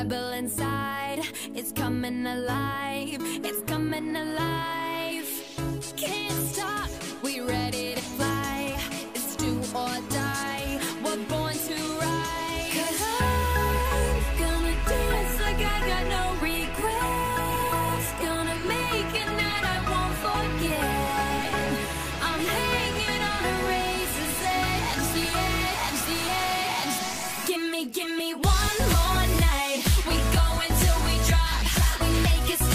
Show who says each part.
Speaker 1: rebel inside. It's coming alive, it's coming alive. Can't stop, we ready